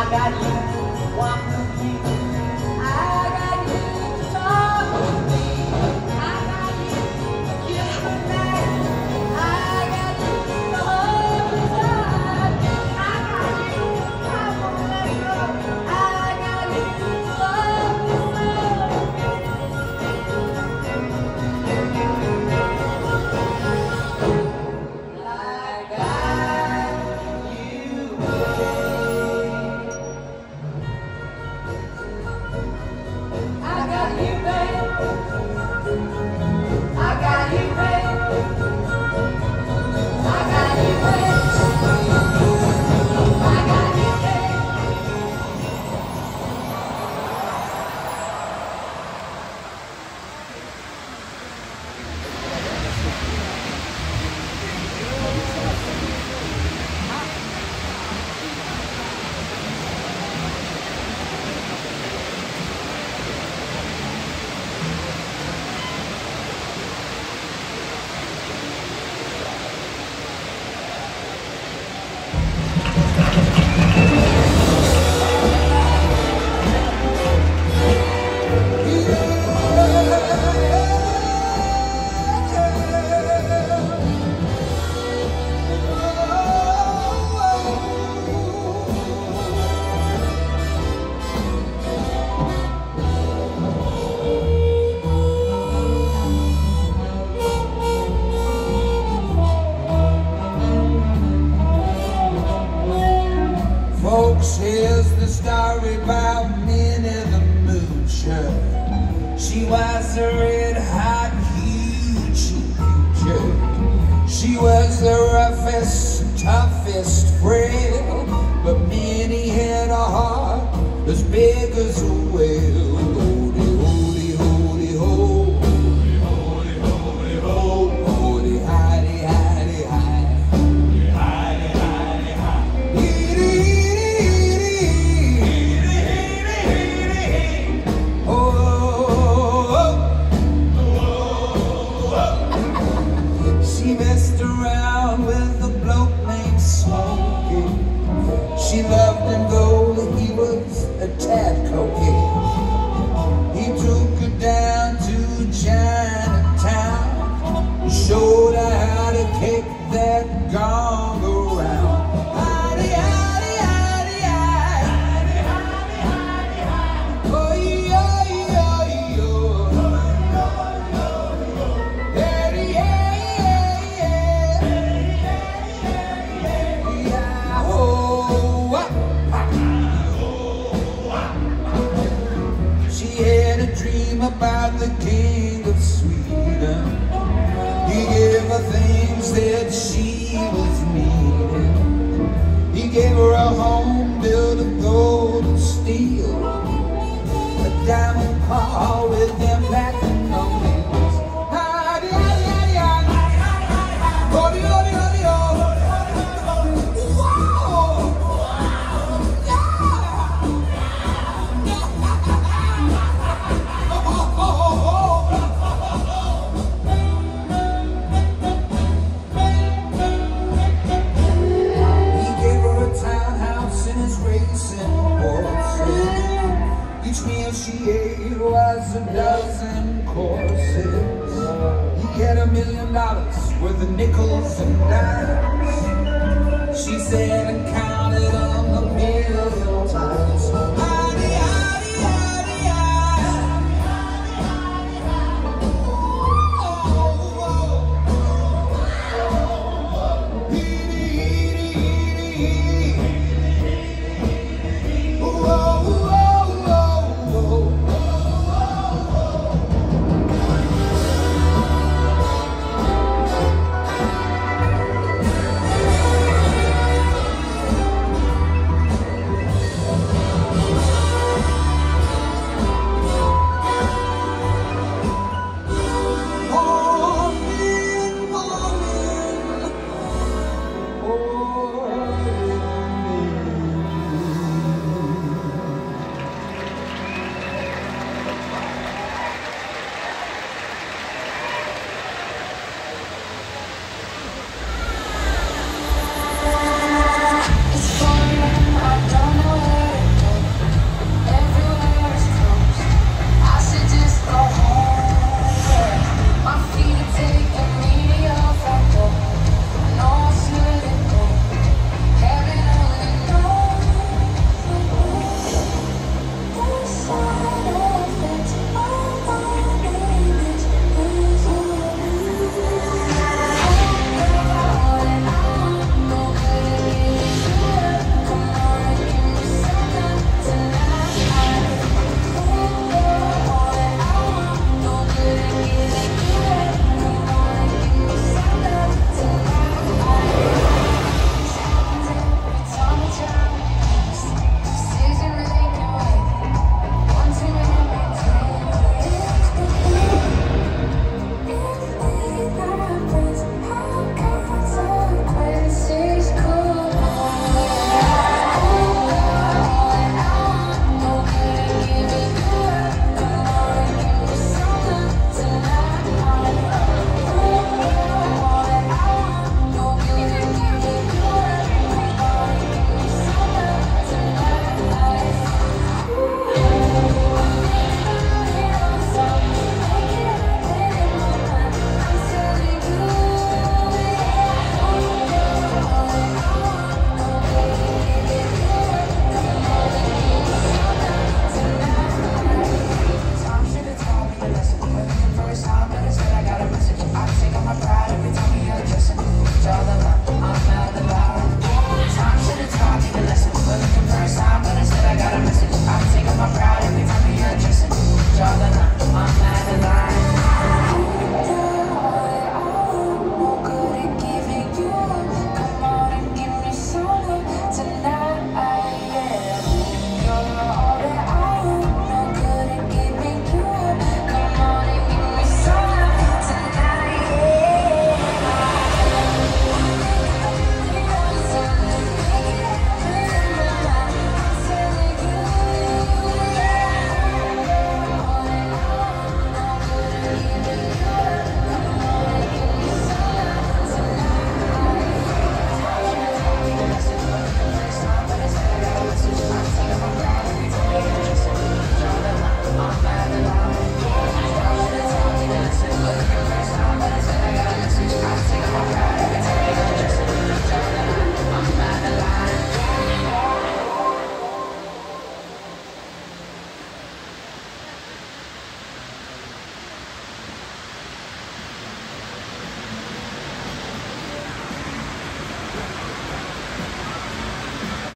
got you, walk with me. I got you to talk with me. I got you to kiss the night. I got you to hold me tight. I got you, I won't let go. I got you to love me so. Folks, here's the story about Minnie the Moocher. She was a red-hot, huge future. She was the roughest, toughest frail, but Minnie had a heart as big as a whale. Holy, holy, holy, ho. Holy, holy, holy, ho. Holy, hidey, hidey, hide. Hidey, hidey, hide. She messed around with a bloke named Smokey. She loved him though he was a tad cocaine. He took her down to Chinatown and showed her how to kick that gong around. Hidey, hidey, hidey, hidey. Oh, yeah, yeah, yeah. Daddy, yeah, yeah, yeah. Yeah, oh, she had a dream about the King of Sweden. He gave her things that she was needing. He gave her a home built of gold and steel, a diamond car with them platinum wheels. Hidey, hidey, hidey, hidey. Hody, hody, hody, ho. Whoa. He gave her a townhouse in his racing horses. Each meal she ate was a dozen courses. He had $1 million worth of nickels and dimes. She said,